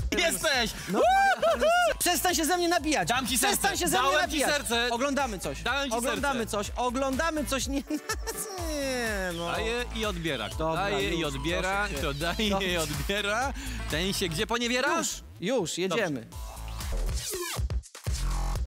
Jesteś! No, przestań się ze mnie nabijać. Dam ci serce. Przestań się ze mnie Dałem ci nabijać. serce. Oglądamy coś. Dałem ci Oglądamy serce. coś. Oglądamy coś. Nie, nie no. Daje i odbiera. Kto Dobra, daje i już, odbiera, proszę cię. kto daje i odbiera, ten się gdzie poniewiera? Już, jedziemy.